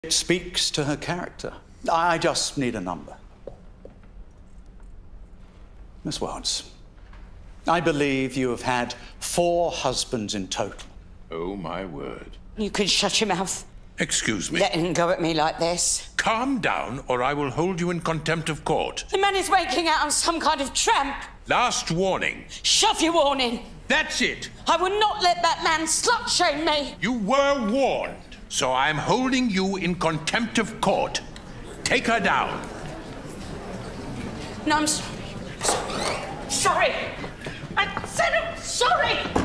It speaks to her character. I just need a number. Miss Watts, I believe you have had 4 husbands in total. Oh, my word. You can shut your mouth. Excuse me. Letting go at me like this. Calm down, or I will hold you in contempt of court. The man is waking out on some kind of tramp. Last warning. Shove your warning. That's it. I will not let that man slut-shame me. You were warned, so I'm holding you in contempt of court. Take her down. No, I'm sorry. Sorry. I said I'm sorry.